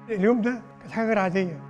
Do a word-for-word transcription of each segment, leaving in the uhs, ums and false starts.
اليوم ده كانت حاجه غير عاديه،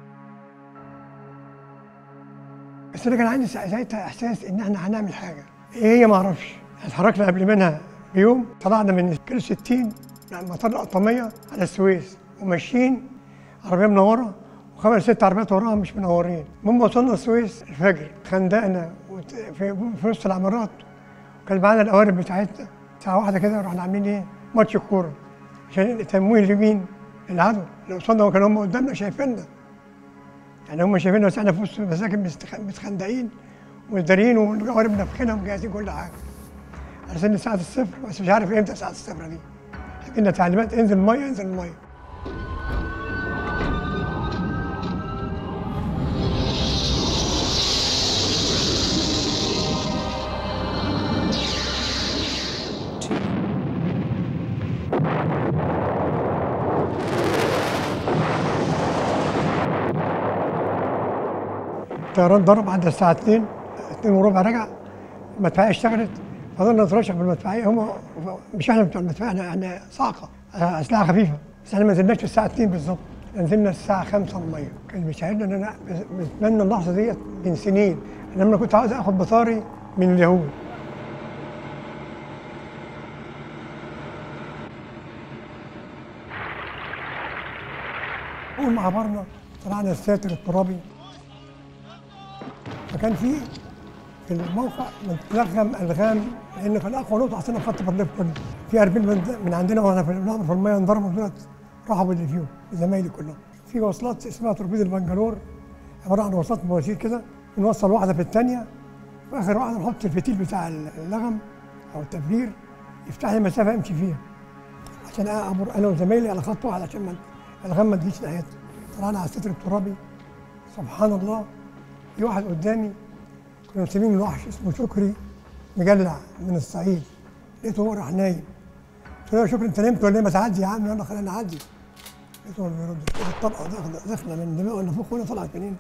بس انا كان عندي ساعتها احساس ان احنا هنعمل حاجه. ايه هي ما اعرفش. اتحركنا قبل منها بيوم، طلعنا من كيلو ستين مطار القطاميه على السويس وماشيين، عربيه منوره وخمس ست عربيات وراها مش منورين. المهم وصلنا السويس الفجر، خندقنا في وسط العمارات، وكان معانا القوارب بتاعتنا. ساعه واحده كده رحنا عاملين ايه؟ ماتش كوره عشان تمويه لمين؟ العدو. اللي وصلنا وكانوا هم قدامنا شايفيننا، يعني هم شايفيننا بس احنا في وسط المساكن متخندقين ومتداريين والقوارب نافخينها وجاهزين كل حاجه على سن ساعه الصفر، بس مش عارف امتى ساعه الصفر دي. لنا تعليمات انزل الميه انزل الميه. الطيران ضرب عند الساعه اتنين اتنين وربع، رجع المدفعيه اشتغلت، فضلنا نترشح بالمدفعيه. هم مش احنا بتوع المدفعيه، احنا احنا صاعقه اسلحه خفيفه، بس احنا ما نزلناش في الساعه اتنين بالظبط، نزلنا الساعه خمسة الميه. كان بيشعرنا ان انا بتمنى اللحظه ديت من سنين، ان انا كنت عاوز اخد بطاري من اليهود. اول ما عبرنا طلعنا الساتر الترابي، فكان في في الموقع متلغم الغام، لان كان اقوى نقطه عشان خط بارليف كله. في أربعين من عندنا واحنا في بنعبر في الميه انضربوا دولت، راحوا باللي فيهم زمايلي كلهم. في وصلات اسمها توربيد البنجلور، عباره عن وصلات مواسير كده، بنوصل واحده في الثانيه، في اخر واحده نحط الفتيل بتاع اللغم او التبرير يفتح لي مسافه امشي فيها عشان اعبر انا وزمايلي على خط واحد عشان الغم ما تجيش ناحيتنا. طلعنا على الستر الترابي، سبحان الله في واحد قدامي كنا مسمينه الوحش، اسمه شكري مجلع من الصعيد. لقيته هو راح نايم، قلت له يا شكري انت نمت ولا ايه؟ ما تعدي يا عم، يلا خلينا نعدي. لقيته هو بيرد، الطلقه داخله من دماغه اللي فوق هنا طلعت منين؟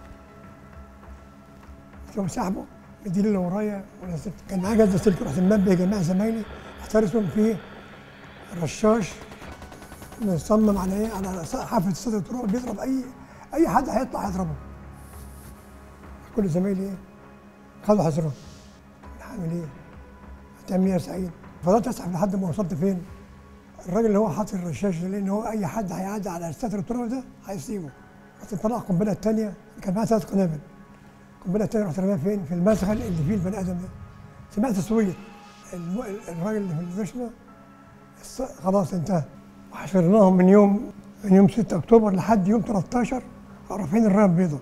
قلت له سحبه مديني اللي ورايا ونزلت. كان معاه جهاز سلك، رحت منبه جميع زمايلي احترسوا في الرشاش مصمم على ايه؟ على حافه الصدر التراب، بيضرب اي اي حد هيطلع هيضربه. كل زمايلي ايه؟ خدوا حذرهم. هعمل ايه؟ هتعمل ايه يا سعيد؟ فضلت اسحب لحد ما وصلت فين؟ الراجل اللي هو حاطط الرشاش ده، لان هو اي حد هيعدي على الستر الترابي ده هيصيبه. رحت مطلع القنبله الثانيه، كان معايا ثلاث قنابل. القنبله الثانيه رحت رميها فين؟ في المدخل اللي فيه البني ادم ده. سمعت صويت الراجل اللي في الرشمه خلاص انتهى. وحشرناهم من يوم من يوم ستة اكتوبر لحد يوم تلتاشر رافعين الرايه البيضاء.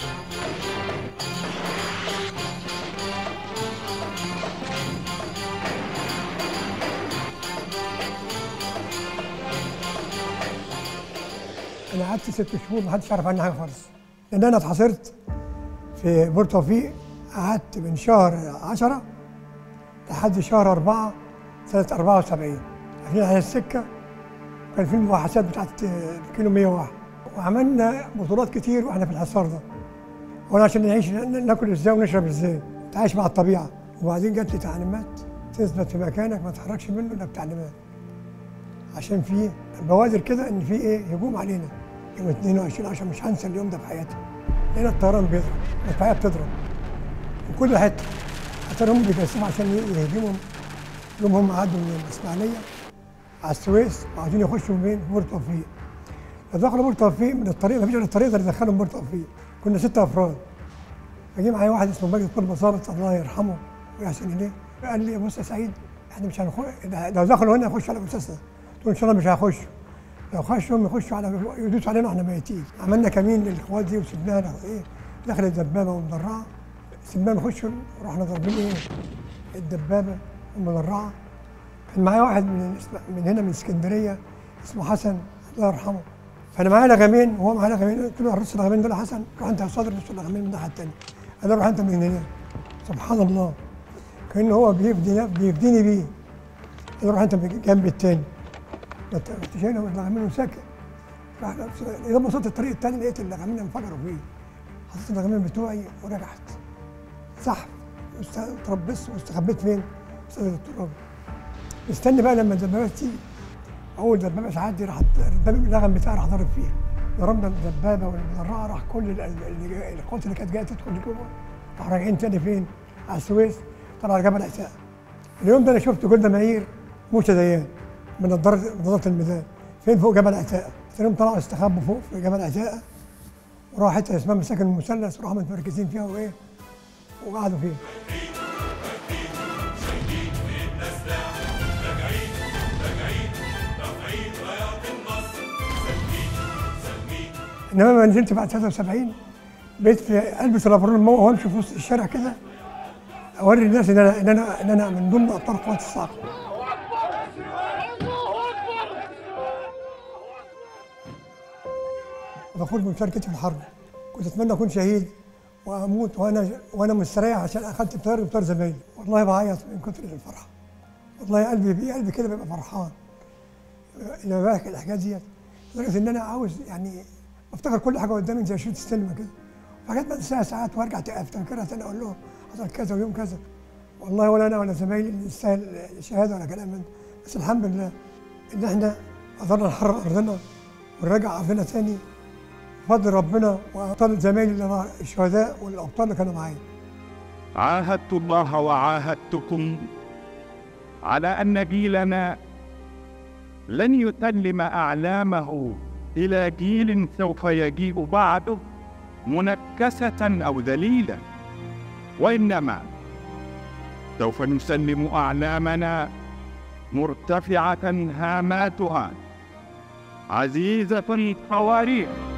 انا قعدت ست شهور ما حدش يعرف عني حاجه خالص، لان انا اتحاصرت في بور توفيق. قعدت من شهر عشرة لحد شهر أربعة سنه أربعة وسبعين. عارفين على السكه كان في المباحثات بتاعت الكيلو مية وواحد، وعملنا بطولات كتير واحنا في الحصار ده. وانا عشان نعيش ناكل ازاي ونشرب ازاي، تعيش مع الطبيعه. وبعدين جات لي تعليمات تثبت في مكانك ما تتحركش منه الا بتعليمات، عشان في بوادر كده ان في ايه هجوم علينا. يوم اتنين وعشرين عشرة مش هنسى اليوم ده في حياتي. لقينا الطيران بيضرب، المدفعيه بتضرب من كل حته، حتى هم بيجسموا عشان يهجموا. يوم هم عدوا من الاسماعيليه على السويس وعايزين يخشوا من بور توفيق. فدخلوا بور توفيق من الطريق، ما فيش الا الطريق اللي دخلهم بور توفيق. كنا ست افراد. فجي معايا واحد اسمه ماجد طلبه بصارت، الله يرحمه ويحسن اليه، قال لي بص يا سعيد احنا مش هنخش، لو دخلوا هنا يخشوا على اساسنا. قلت له ان شاء الله مش هيخشوا، لو خشوا هم يخشوا على يدوسوا علينا واحنا ميتين. عملنا كمين للقوات دي وسبناها ايه دخلت الدبابه ومدرعه، سبناها نخش ورحنا ضاربين ايه الدبابه المدرعه. كان معايا واحد من من هنا من اسكندريه اسمه حسن الله يرحمه، فانا معايا لغمين وهو معايا لغمين. قلت له رص اللغمين دول يا حسن، روح انت يا صادر رص اللغمين من الناحيه الثانيه. قال لي روح انت من هنا. سبحان الله كأن هو بيفدي بيفديني بيه. قال روح انت جنب الثاني. رحت شايله اللغمين وساكت. اذا وصلت الطريق الثاني لقيت اللغمين انفجروا فيه. حطيت اللغمين بتوعي ورجعت سحب، اتربصت واستخبيت فين؟ في صدر التراب. مستني بقى لما الدبابات تيجي. اول دبابه تعدي راح اللغم بتاعي راح ضارب فيها. ضربنا الدبابه والمدرعه، راح كل ال- ال- القوات اللي كانت جايه تدخل جوه راح راجعين تاني فين؟ على السويس، طلع جبل عتاق. اليوم ده انا شفت جولدا مائير موسى ديان من نظاره نظاره الميدان فين؟ فوق جبل عتاق. اليوم طلعوا استخبوا فوق في جبل عتاق، وراحوا حته اسمها مساكن المثلث، وراحوا متمركزين فيها وايه؟ وقعدوا فيها. انما لما نزلت بعد ثلاثة وسبعين بقيت في البس الابرون الموه وامشي في وسط الشارع كده، اوري الناس ان انا ان انا ان انا من ضمن ابطال قوات الصاعقه. بخرج من مشاركتي في الحرب، كنت اتمنى اكون شهيد واموت وانا وانا مستريح عشان اخدت بطار بطار زمايلي. والله بعيط من كتر الفرحه، والله قلبي قلبي كده بيبقى فرحان لما بحكي الحاجات ديت، لدرجه ان انا عاوز يعني بفتكر كل حاجه قدامي زي شريط السينما كده، وحاجات بنساها ساعات وارجع افتكرها تاني اقول له حصل كذا ويوم كذا. والله ولا انا ولا زمايلي نستاهل شهاده ولا كلام من ده، بس الحمد لله ان احنا قدرنا نحرر ارضنا ونرجع ارضنا تاني بفضل ربنا وابطال زمايلي اللي الشهداء والابطال اللي كانوا معايا. عاهدت الله وعاهدتكم على أن جيلنا لن يسلم أعلامه إلى جيل سوف يجيء بعده منكسة أو ذليلا، وإنما سوف نسلم أعلامنا مرتفعة هاماتها عزيزة القوارير